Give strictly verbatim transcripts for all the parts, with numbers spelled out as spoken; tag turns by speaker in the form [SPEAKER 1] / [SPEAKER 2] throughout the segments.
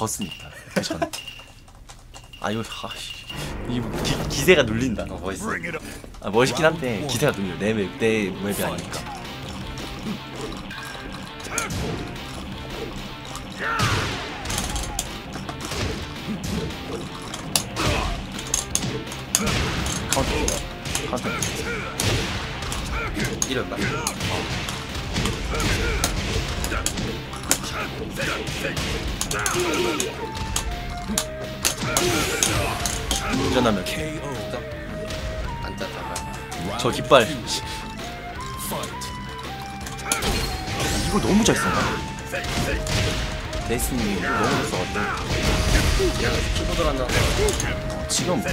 [SPEAKER 1] 졌습니다. 그 전에. 아 이거 아씨 이 기, 기세가 눌린다.
[SPEAKER 2] 어, 멋있어.
[SPEAKER 1] 아 멋있긴 한데 기세가 눌려. 내 맵, 내 맵이 아니니까. 카운터 카운터
[SPEAKER 2] 이런다.
[SPEAKER 1] 일어나면
[SPEAKER 2] 앉아 잠깐.
[SPEAKER 1] 저 깃발 이거 너무 잘 쓴다. 데이스님이 이거 너무 잘 써가지고
[SPEAKER 2] 그냥 키보드 한다.
[SPEAKER 1] 지금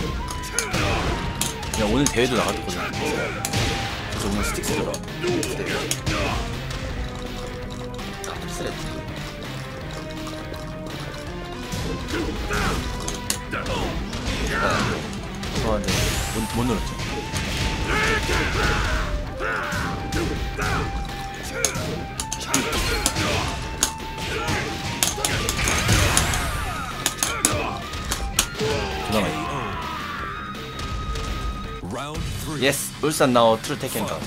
[SPEAKER 1] 그냥 오늘 대회도 나갔거든. 그래서 오늘 스틱스 들어.
[SPEAKER 2] 아, 스트레스.
[SPEAKER 1] 좋아하는데 못, 못 눌렀죠. 그다음에 예스 울산 나우 트루 테켄 가운트.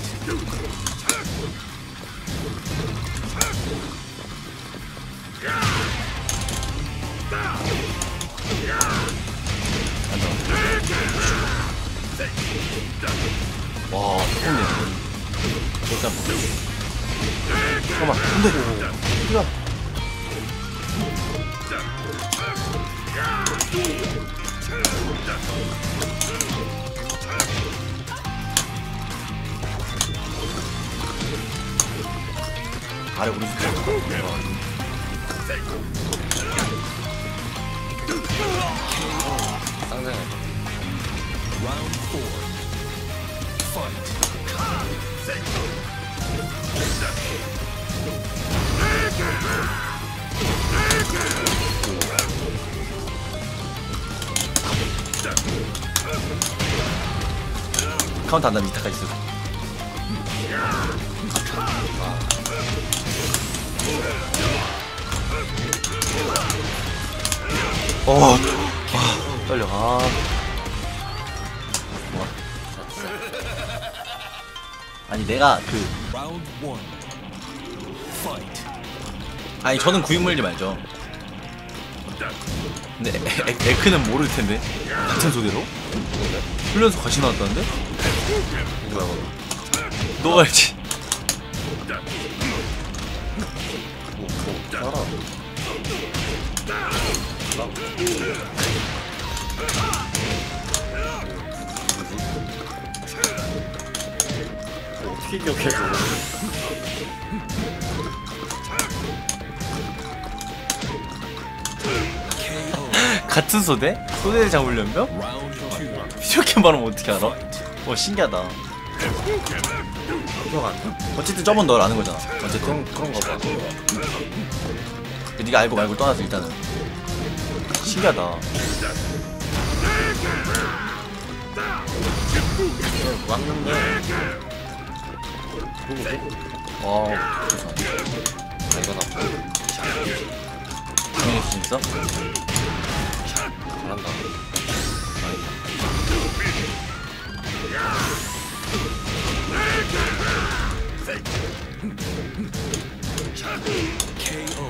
[SPEAKER 1] 와, 좋네. 일단 뭐. 잠깐만, 안 돼. 야. 아래 오른쪽.
[SPEAKER 2] 상상해.
[SPEAKER 3] Round four. Fight.
[SPEAKER 1] 카운트 안 나면 이타까지 쓰고. 어, 아, 떨려. 아. 뭐. 아니 내가 그
[SPEAKER 3] Round one. Fight.
[SPEAKER 1] 아니 저는 구인 물지 말죠. 근데 에, 에, 에크는 모를 텐데 같은 소대로 훈련소 같이 나왔다는데?
[SPEAKER 2] 누가 뭐?
[SPEAKER 1] 너가 알지.
[SPEAKER 2] 뭐, 뭐, 살아. 어떻게 기억해줘?
[SPEAKER 1] 같은 소대? 소대를 잡으려면?
[SPEAKER 3] Round two.
[SPEAKER 1] 이렇게 말하면 어떻게 알아? 어 신기하다.
[SPEAKER 2] 기억 안 나.
[SPEAKER 1] 어쨌든 저번 널 아는 거잖아. 어쨌든
[SPEAKER 2] 그런 거 봐.
[SPEAKER 1] 네가 알고 말고 떠나서 일단은 신기하다.
[SPEAKER 2] 왔는데. 누구지?
[SPEAKER 1] 와,
[SPEAKER 2] 아, 이건 아파.
[SPEAKER 1] 당연히 수 있어?
[SPEAKER 2] 잘한다.
[SPEAKER 3] K O.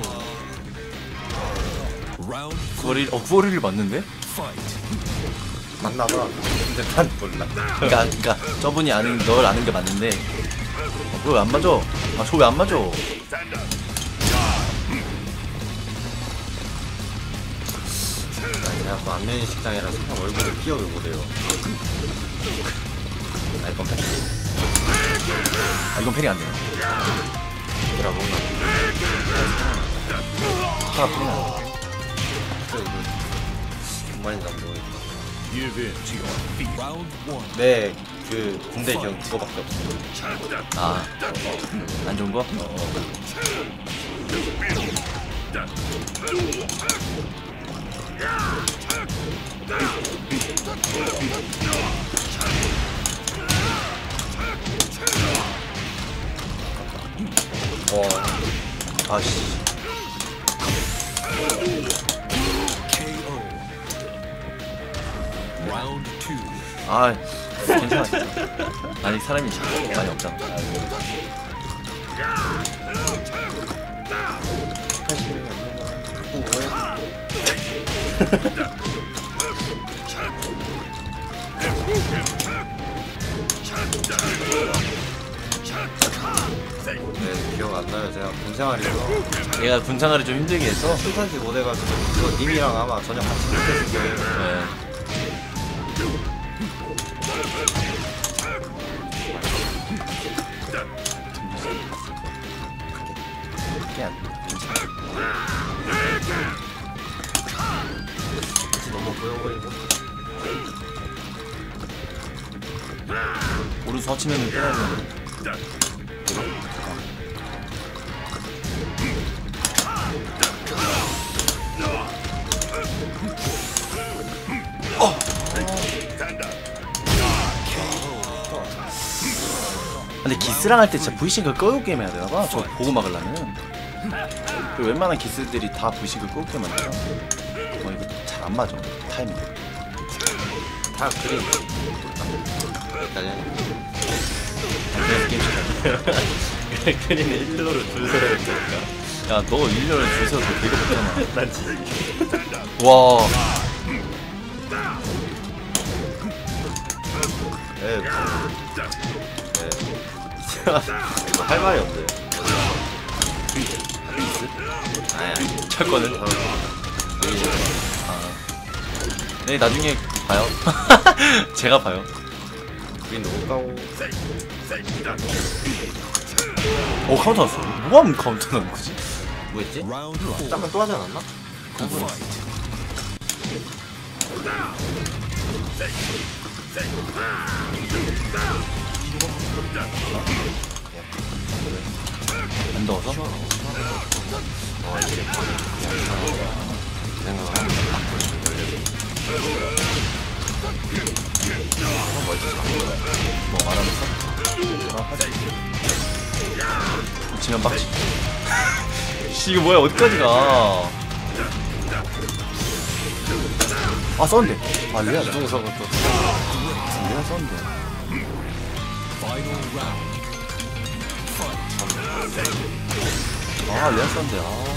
[SPEAKER 3] Round
[SPEAKER 1] 구월일 어 구월일 맞는데?
[SPEAKER 3] fight.
[SPEAKER 2] 맞나봐. 근데 난 몰라.
[SPEAKER 1] 그러니까 그러니까 저분이 아는 널 아는 게 맞는데 어, 왜 안 맞아? 아 저 왜 안 맞아?
[SPEAKER 2] 제가 또 안면인 식당이라서 그냥 얼굴을 기억을 못해요.
[SPEAKER 1] 아 이건 패리. 아 이건 패리 안 되네.
[SPEAKER 2] 뭐라고?
[SPEAKER 1] 하나 뿌리나?
[SPEAKER 2] 정말인지 안 모르겠다.
[SPEAKER 3] Give in to your feet. Round one.
[SPEAKER 2] 내 그 군대 기억 그거밖에 없어.
[SPEAKER 1] 아, 안 좋은 거?
[SPEAKER 2] 와,
[SPEAKER 1] 아씨. 아 괜찮아 진짜. 아니 사람이 많이 없잖아.
[SPEAKER 2] 네, 기억 안 나요. 제가 군생활이라서
[SPEAKER 1] 얘가 군생활을 좀 힘들게 해서.
[SPEAKER 2] 순탄지 못해가지고 그거 님이랑 아마 저녁 같이 못했을 거예요.
[SPEAKER 1] 네. 그게 안 돼. 괜찮아.
[SPEAKER 2] 너무 보여버리고.
[SPEAKER 1] 오른손 허치면은 때려야 되는데. 근데 기스랑 할 때 진짜 V싱글 끄고 게임 해야 되나봐. 저 보고 막으려면. 그리고 웬만한 기스들이 다 V싱글 끄고 게임 하니까. 어 이거 잘 안 맞아. 타이밍.
[SPEAKER 2] 다 그림. 일단은
[SPEAKER 1] 그래서 게임 시작.
[SPEAKER 2] 그림을 일로로 줄 서야 되니까.
[SPEAKER 1] 야, 너 일 년을 줄 서서 되게 못하잖아.
[SPEAKER 2] 난 진짜.
[SPEAKER 1] 와.
[SPEAKER 2] 네. 네. 이거 할 말이 없어요. 아니,
[SPEAKER 1] 철거는? 아. 네, 나중에 봐요. 제가 봐요.
[SPEAKER 2] 그린 너무 까고.
[SPEAKER 1] 오, 카운터 왔어. 뭐하면 카운터 나는 거지?
[SPEAKER 2] 뭐 했지?
[SPEAKER 3] Round four.
[SPEAKER 2] 잠깐 또 하지 않았나?
[SPEAKER 3] Fight.
[SPEAKER 1] 안 더워서?
[SPEAKER 2] 어, 이제 생각을 하면
[SPEAKER 1] 뭐 말하면서? 아, 하지. 지면 빡치. 씨, 이거 뭐야, 어디까지 가? 아, 썼는데. 아, 레아,
[SPEAKER 2] 중성은 또
[SPEAKER 1] 레아 썼는데.
[SPEAKER 3] Final round.
[SPEAKER 1] 아, 레아 썼는데. 아.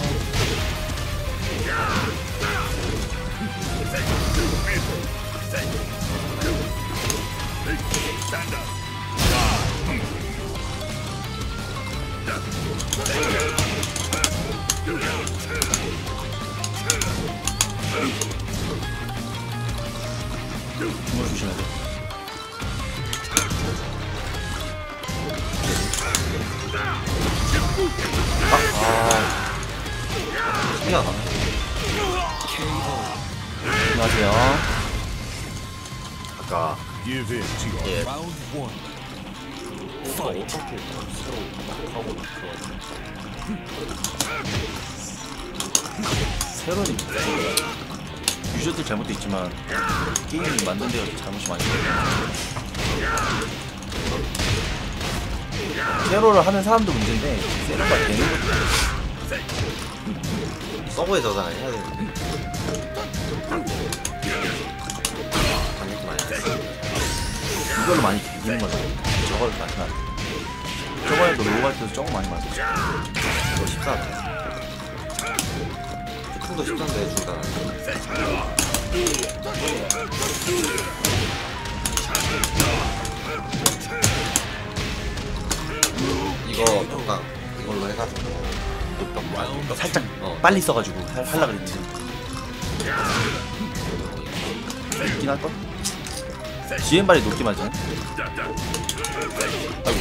[SPEAKER 1] 정말 조심해야 돼. 아, 아.
[SPEAKER 2] 티가 나.
[SPEAKER 1] 안녕하세요.
[SPEAKER 2] 아까
[SPEAKER 3] Give in to your
[SPEAKER 2] Yeah.
[SPEAKER 3] round one.
[SPEAKER 2] 오빠 어떻게 새로 막 하고
[SPEAKER 1] 세론이 유저들 잘못도 있지만 게임 만든 데가 잘못이 많이 있어요. 세로를 하는 사람도 문제인데 세로가 되는 것도
[SPEAKER 2] 서버에 저장을 해야 되는데. 방역 많이 안 했어.
[SPEAKER 1] 이걸로 많이 이기는 거죠. 저걸 마시면 안 돼. 저번에도 로우 할 때도 조금 많이 맞았어.
[SPEAKER 2] 이거 십사인데. 조금 더 십사인데 해준다. 이거 벽강 이걸로 해가지고
[SPEAKER 1] 너 살짝
[SPEAKER 2] 어.
[SPEAKER 1] 빨리 써가지고 할, 할라 그랬지. 있긴 할걸? 지엠발이 높게 맞아. 아이고.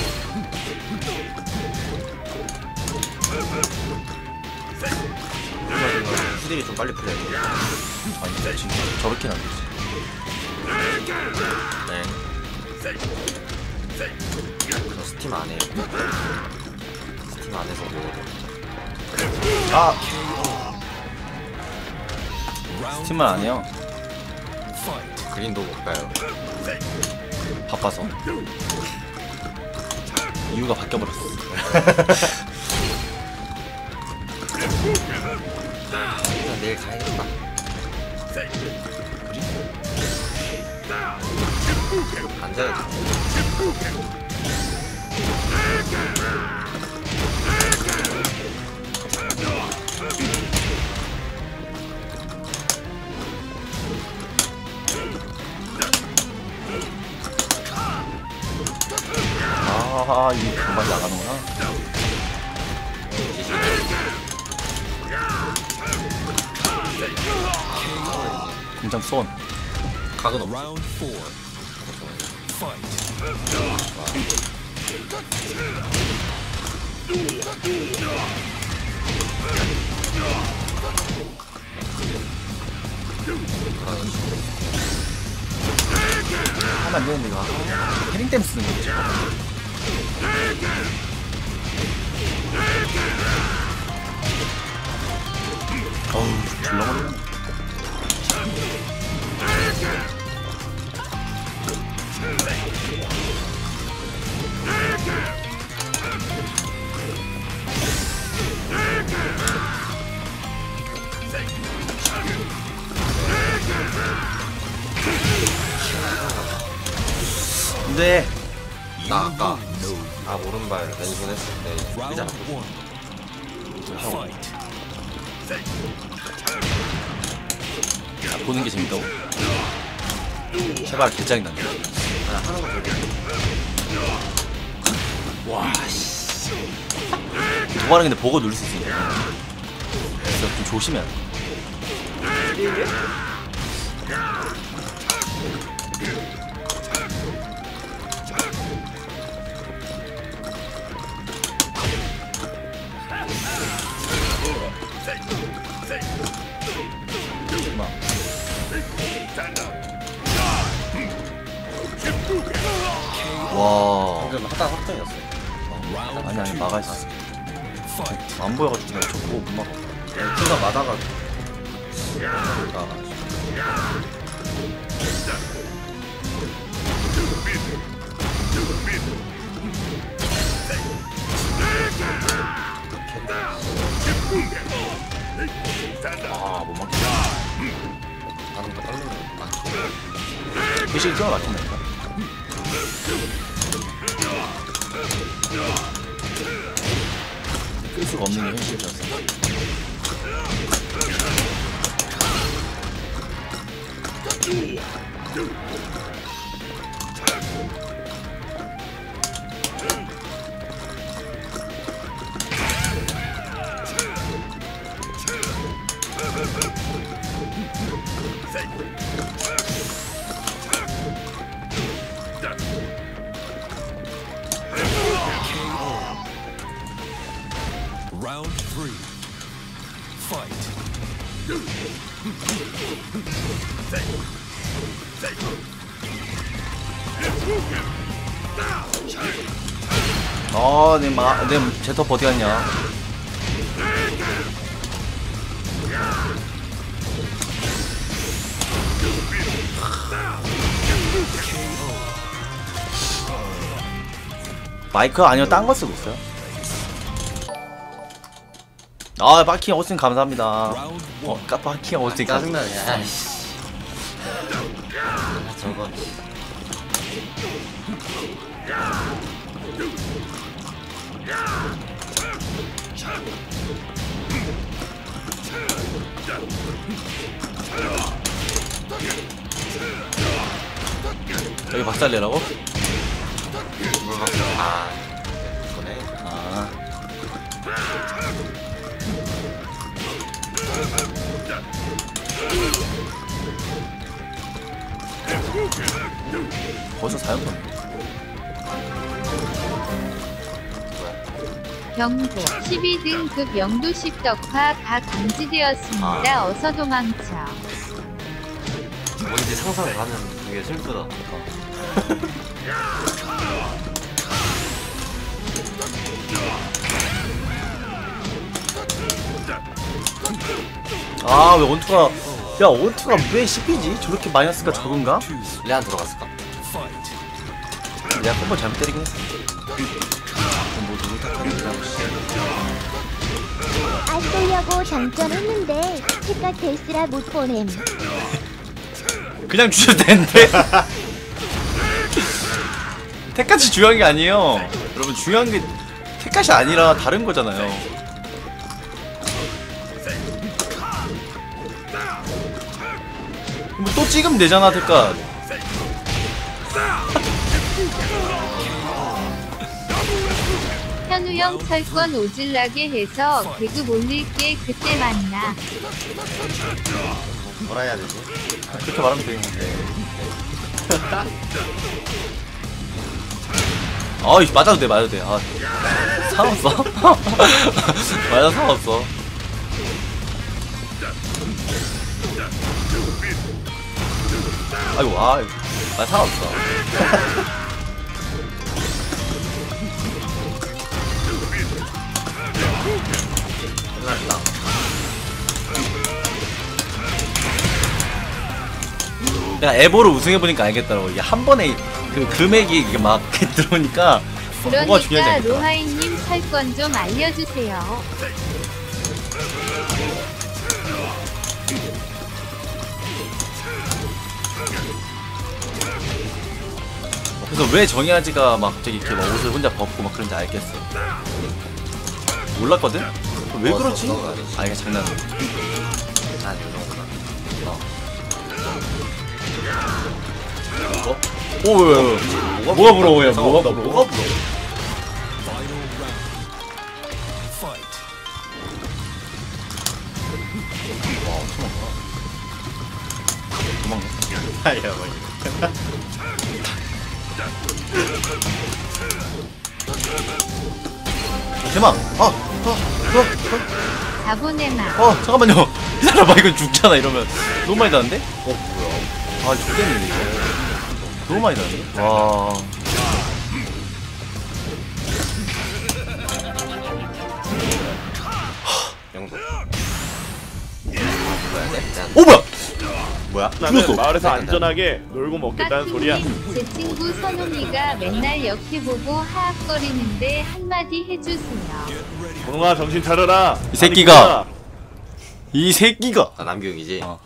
[SPEAKER 2] 후딜이 좀 빨리 풀려야 돼.
[SPEAKER 1] 아니 지금 저렇게는 안 되지.
[SPEAKER 2] 네. 저 스팀 안 해요. 스팀 안 해서 뭐
[SPEAKER 1] 아!
[SPEAKER 3] Round
[SPEAKER 1] 스팀만 안 해요.
[SPEAKER 3] fight.
[SPEAKER 2] 그린도 못 가요.
[SPEAKER 1] 바빠서. 이유가 바뀌어버렸어.
[SPEAKER 2] 그냥 내일 가야겠다. 앉아야 돼.
[SPEAKER 1] 아, 이게 정말 나가는구나. 공장 쏜.
[SPEAKER 2] 각은 없어.
[SPEAKER 3] Round four. Fight.
[SPEAKER 1] 하면 안 되는데, 이거. 헤링 댐 쓰는 거죠. 어우, 불러버리네. 근데
[SPEAKER 2] 나 아까 아 오른발 왼손 했을 때
[SPEAKER 3] Round
[SPEAKER 2] 이잖아.
[SPEAKER 3] one. Fight.
[SPEAKER 1] 아, 보는 게 재밌다고. 제발 개짱이 난다.
[SPEAKER 2] 아, 하는 거 되게.
[SPEAKER 1] 와, 씨. 도발은 근데 보고 누를 수 있으니까. 그래서 좀 조심해야 돼. 와,
[SPEAKER 2] 방금 하다 확정이었어.
[SPEAKER 1] 아니 아니 막아 있었어.
[SPEAKER 3] Fight.
[SPEAKER 1] 안 보여가지고 내가 저거 못 막아.
[SPEAKER 2] 투가 맞아가지고. 나가.
[SPEAKER 1] 아, 못 막겠다.
[SPEAKER 2] 나는 더 빨리 아,
[SPEAKER 1] 글씨 뛰어 막힌다니까. 끌 수가 없는 게 현실이라서.
[SPEAKER 3] Round three. Fight.
[SPEAKER 1] 아, 내 마, 내 제톱 어디 갔냐? 마이크 아니요, 딴 거 쓰고 있어요. 아, 바킹 오스틴 감사합니다.
[SPEAKER 3] Round
[SPEAKER 1] 어,
[SPEAKER 3] one.
[SPEAKER 1] 까 바킹 오스틴 감.
[SPEAKER 2] 짜증나네. 아이씨. 아, 저거.
[SPEAKER 1] 여기 박살내라고?
[SPEAKER 2] 물 막. 아. 이거네.
[SPEAKER 1] 아, 벌써 사 연속.
[SPEAKER 4] 경고 십이 등급 영도 십덕화 다 감지되었습니다. 어서 도망쳐.
[SPEAKER 2] 뭔지 상상을 하면 되게 슬프다.
[SPEAKER 1] 아, 왜 원투가, 야, 원투가 왜 씹히지? 저렇게 마이너스가 적은가?
[SPEAKER 3] Two.
[SPEAKER 2] 레안 들어갔을까?
[SPEAKER 3] Fight.
[SPEAKER 1] 내가 콤보 잘못 때리긴 했어. 그럼 뭐 누구 탓하는 거야, 씨.
[SPEAKER 5] 안 쏘려고 장전했는데 색깔 데스라 못 보냄.
[SPEAKER 1] 그냥 주셔도 되는데. 택같이 중요한 게 아니에요. 여러분 중요한 게 택같이 아니라 다른 거잖아요. 뭐 또 찍으면 되잖아 택같.
[SPEAKER 4] 현우형 철권 오질나게 해서 개그 올릴게 그때 만나.
[SPEAKER 2] 뭐라 해야 되지?
[SPEAKER 1] 그렇게 말하면 되겠는데. 아이 맞아도 돼 맞아도 돼. 아 상관없어. 맞아 상관없어. 아이고 아 맞아 상관없어.
[SPEAKER 2] 끝났다.
[SPEAKER 1] 내가 에보를 우승해보니까 알겠더라고. 이게 한 번에 그 금액이 이게 막 들어오니까 뭐가 중요하지
[SPEAKER 4] 그러니까
[SPEAKER 1] 않겠다.
[SPEAKER 4] 로하이님 철권 좀 알려주세요.
[SPEAKER 1] 그래서 왜 정의아지가 막 저기 이렇게 막 옷을 혼자 벗고 막 그런지 알겠어. 몰랐거든? 왜
[SPEAKER 2] 어,
[SPEAKER 1] 그렇지?
[SPEAKER 2] 너가 알았지.
[SPEAKER 1] 아 이게 장난이야.
[SPEAKER 2] 난 이런구나.
[SPEAKER 1] 어? 오, 왜, 왜, 왜. 뭐가 부러워, 야, 뭐가 부러워? 뭐가 부러워?
[SPEAKER 3] Final round. Fight.
[SPEAKER 1] 도망가.
[SPEAKER 2] 아야 뭐.
[SPEAKER 1] 대박! 아! 아! 아!
[SPEAKER 4] 자보네마.
[SPEAKER 1] 아! 아! 잠깐만요! 기다려봐, 이건 죽잖아, 이러면. 너무 많이 나는데? 어, 뭐야. 아, 죽겠는데, 이거. 너무 많이 나는데? 와.
[SPEAKER 2] 영도.
[SPEAKER 1] 오, 뭐야!
[SPEAKER 2] 뭐야?
[SPEAKER 6] 나는
[SPEAKER 1] 죽었어.
[SPEAKER 6] 마을에서 안전하게 놀고 먹겠다는 소리야.
[SPEAKER 4] 까꿍님, 제 친구 선웅이가 맨날 역해보고 하악거리는데 한마디 해주세요.
[SPEAKER 6] 동아 정신 차려라.
[SPEAKER 1] 이 새끼가. 이 새끼가!
[SPEAKER 2] 아 남규형이지.
[SPEAKER 1] 어.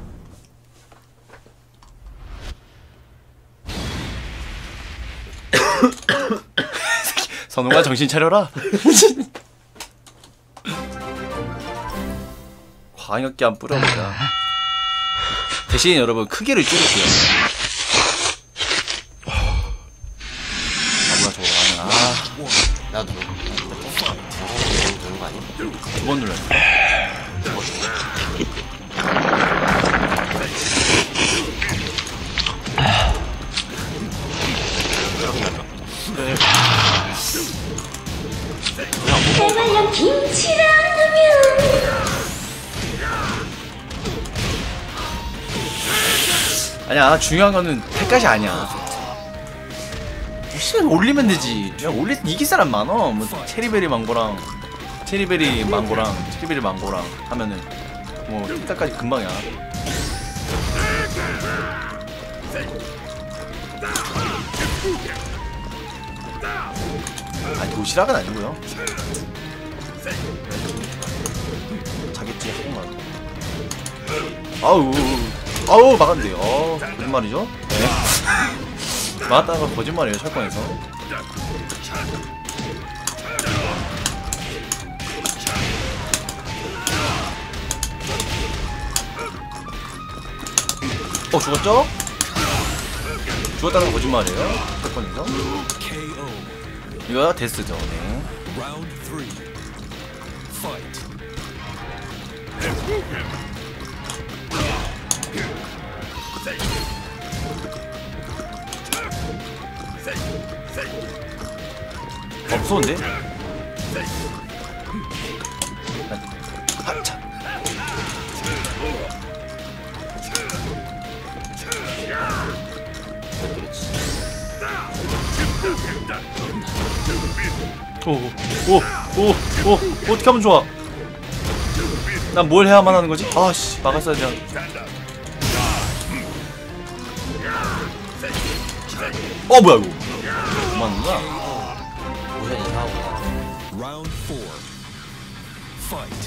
[SPEAKER 1] 선웅아 정신 차려라. 광역기 안 뿌려보자. 대신 여러분 크기를 줄일게요. 아 뭐야 저거 나는 아두 번
[SPEAKER 2] 나도. 누는 거 아니야?
[SPEAKER 1] 눌렀네.
[SPEAKER 5] 제발요 김치를 안 넣으면.
[SPEAKER 1] 아니야 중요한 거는 택까지 아니야. 시간 올리면 되지. 야 올리 이길 사람 많어. 뭐 체리베리 망고랑 체리베리 망고랑 체리베리 망고랑 하면은 뭐 택까지 금방이야. 아 도시락은 아니고요. 자겠지 한번. 아우 아우 막았는데. 어 거짓말이죠? 네. 막았다가 거짓말이에요 철권에서. 어 죽었죠? 죽었다는 거 거짓말이에요 철권에서.
[SPEAKER 3] 케이오.
[SPEAKER 1] 이거 데스죠. 네.
[SPEAKER 3] Round three. Fight.
[SPEAKER 1] 어 무서운데? 하차. 오오오오 어떻게 하면 좋아? 난 뭘 해야만 하는 거지? 아씨 막았어야지. 어 뭐야 이거? 못 맞는구나.
[SPEAKER 2] 모션 이상하구나.
[SPEAKER 3] Round four. Fight.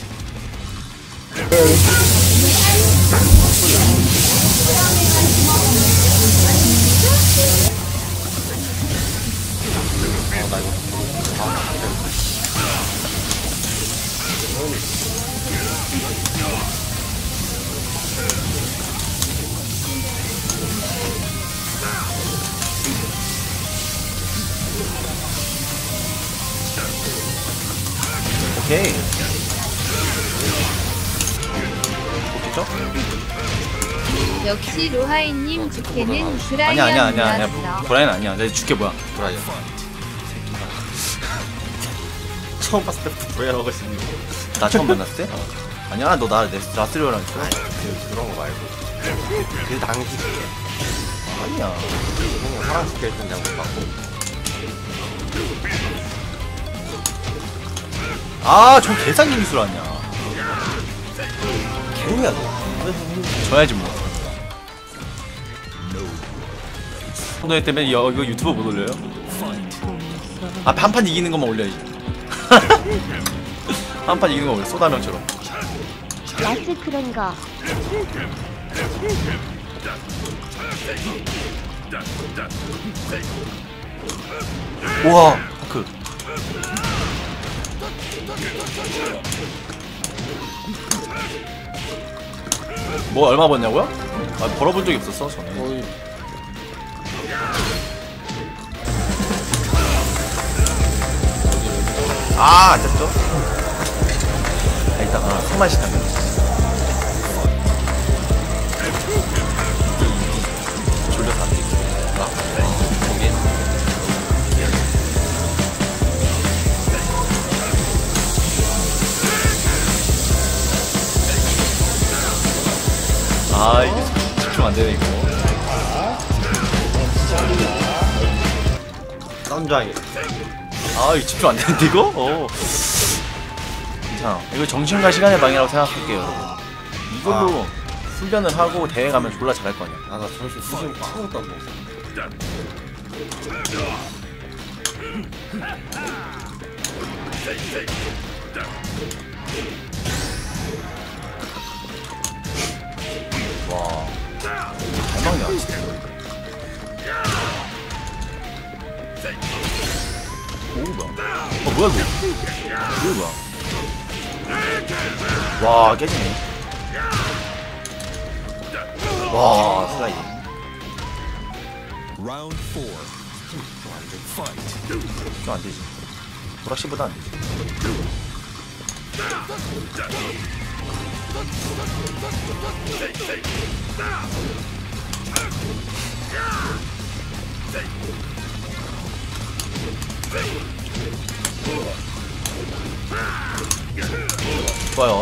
[SPEAKER 1] 오케이. 오겠죠?
[SPEAKER 4] 역시 로하이님 주캐는
[SPEAKER 1] 아니야
[SPEAKER 4] 브라이언이었어.
[SPEAKER 1] 아니야 아니야 아니야. 브라이언 아니야. 내 주캐 뭐야?
[SPEAKER 2] 브라이언. 처음 봤을 때부터 브라이언 하고 있었는데.
[SPEAKER 1] 나 처음 만났을 때? 아니야 너 나 라스리오랑 있어.
[SPEAKER 2] 아니 그, 그런 거 말고. 그 당시
[SPEAKER 1] 아니야.
[SPEAKER 2] 그냥 사람 죽게 했던 장면 봤고.
[SPEAKER 1] 아, 저 개상기 기술 아니야.
[SPEAKER 2] 개우야 너.
[SPEAKER 1] 져야지 뭐. 손동이 때문에 여, 이거 유튜브 못 올려요? 아, 한판 이기는 것만 올려야지. 한판 이기는 거 올려. 소다명처럼.
[SPEAKER 5] 라스 그런 거.
[SPEAKER 1] 우와, 하크. 뭐 얼마 벌냐고요? 아, 벌어본 적이 없었어 저는.
[SPEAKER 2] 거의
[SPEAKER 1] 아, 안 됐죠? 아, 이따가 승만식 하면 졸려서 안 되겠어.
[SPEAKER 2] 거기
[SPEAKER 1] 아, 이게 집중 안 되네 이거.
[SPEAKER 2] 썬장이.
[SPEAKER 1] 아, 이거 집중 안 되는데 이거? 어. 괜찮아. 이거 정신과 시간의 방이라고 생각할게요. 이걸로 훈련을 하고 대회 가면 졸라 잘할 거 아니야.
[SPEAKER 2] 아, 나 정신 수준 아무것도 안 먹었어.
[SPEAKER 1] 와, 대박이야 진짜. 오, 뭐야? 어, 뭐야 이거? 이거 뭐야? 와, 깨지네. 와, 슬라이드.
[SPEAKER 3] Round four. Fight.
[SPEAKER 1] 좀 안 되지. 보락시보다 안 되지. 좋아요.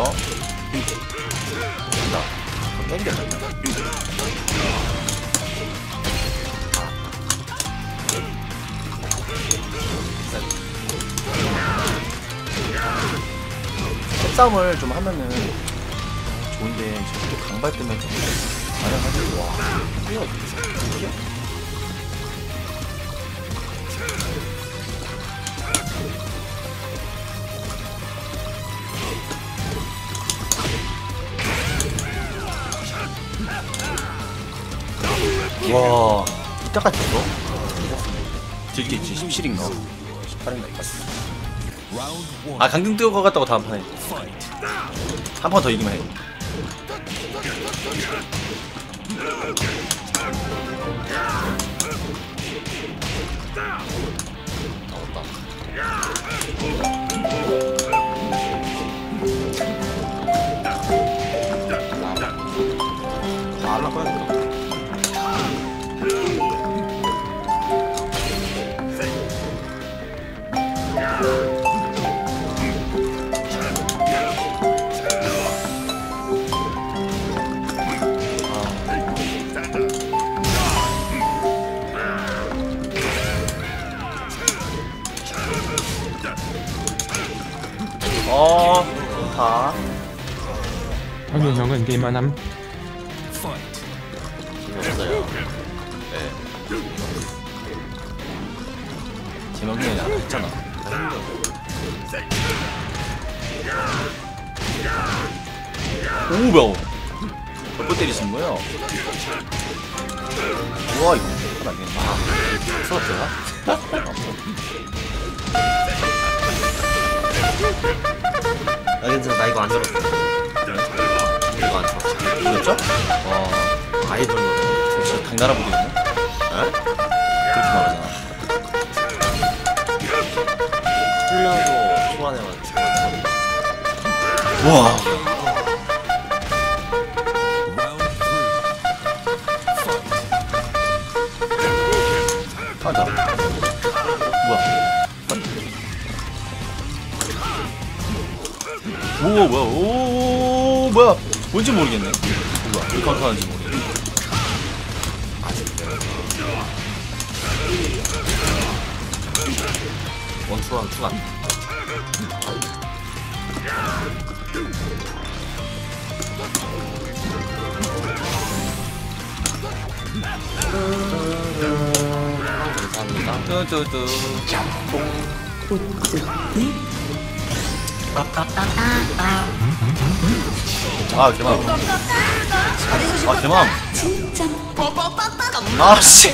[SPEAKER 1] 나 땡겼다. 싸움을 좀 하면은 좋은데 지금 또 강발 때문에 좀 마련하고. 와, 이거 어떻게? 와, 이따까지 줬어? 들게 있지. 십칠인가? 십팔인가 이거.
[SPEAKER 3] Round one.
[SPEAKER 1] 아, 강등 뜰 것 같다고 다음 판에.
[SPEAKER 3] Fight.
[SPEAKER 1] 한 판 더 이기면 해.
[SPEAKER 2] 다 알라 꺼야 돼.
[SPEAKER 1] 어, 다.
[SPEAKER 7] 형님 형은 게임 안 함?
[SPEAKER 3] Fight.
[SPEAKER 2] 재미없어요. 네.
[SPEAKER 1] 재명이 안 했잖아. 오, 뭐야? 몇번 때리신 거예요? 우와, 이거 하면 안 되겠다. 아, 무서웠어요?
[SPEAKER 2] 아 괜찮아 나 이거 안 들었어. 이거 안 들었어.
[SPEAKER 1] 그랬죠?
[SPEAKER 2] 어 아이돌 노래.
[SPEAKER 1] 진짜 당나라 부리네.
[SPEAKER 2] 어?
[SPEAKER 1] 그렇게 말하잖아.
[SPEAKER 2] 훈련소 소환해가지고.
[SPEAKER 1] 와.
[SPEAKER 3] Round three. Fight.
[SPEAKER 1] 아, 나. 뭐야? 오, 뭐야? 오, 뭐야? 뭔지 모르겠네. 뭐야? 왜 카운터 하는지 모르겠네.
[SPEAKER 2] 원투랑 투가. 감사합니다.
[SPEAKER 1] 뚜뚜뚜. 아, 개맘. 아, 개맘. 아, 씨.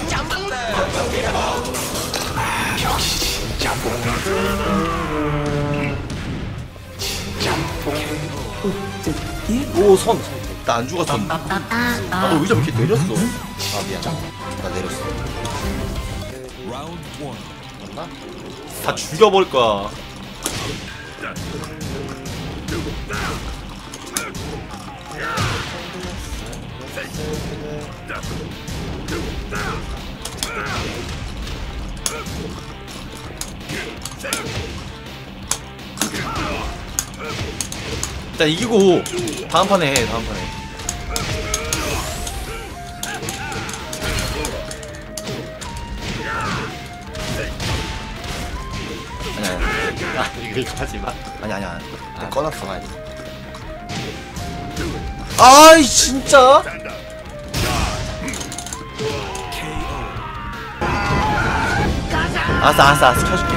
[SPEAKER 2] 오 손.
[SPEAKER 1] 나 안 죽었어. 나도 의자 왜 이렇게 내렸어?
[SPEAKER 2] 아 미안. 나 내렸어.
[SPEAKER 3] Round one.
[SPEAKER 2] 맞나?
[SPEAKER 1] 다 죽여버릴 거야. 일단 이기고 다음 판에 해. 다음 판에. 아니 아니
[SPEAKER 2] 아 이거 하지 마.
[SPEAKER 1] 아니 아니 아니.
[SPEAKER 2] 아,
[SPEAKER 1] 꺼놨어.
[SPEAKER 2] 가만히.
[SPEAKER 1] 아이 진짜. 알았어 알았어 알았어 켜줄게.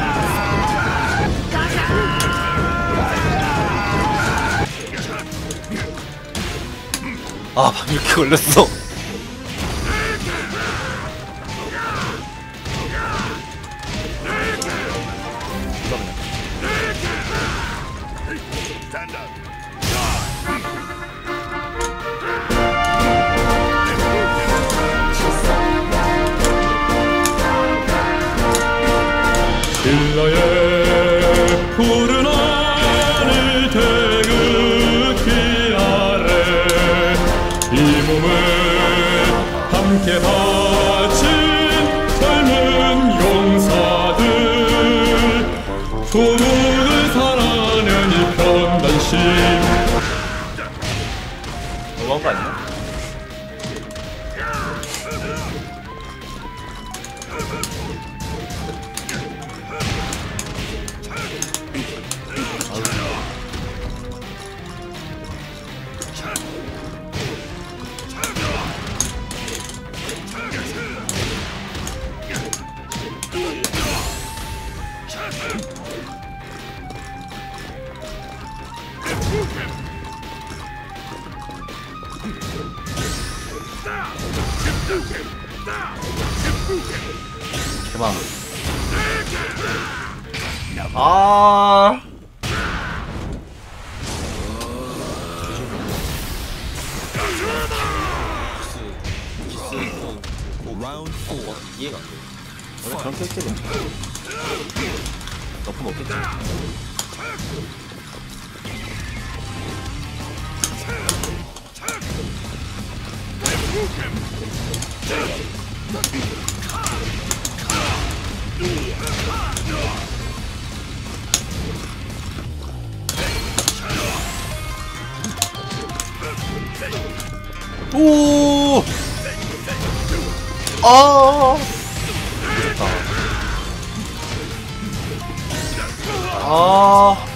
[SPEAKER 1] 아 방금 이렇게 걸렸어.
[SPEAKER 7] 신라의 푸른 하늘 태극기 아래 이 몸을 함께 바친 젊은 용사들 소국을 사랑하는 이 편단심.
[SPEAKER 1] 너무한 거 아니야? 대박. 아.
[SPEAKER 3] Round four.
[SPEAKER 2] 이해가 안 돼.
[SPEAKER 1] 원래 그런 캐릭터는 너프 먹겠지. 오! 아! 미쳤다. 아.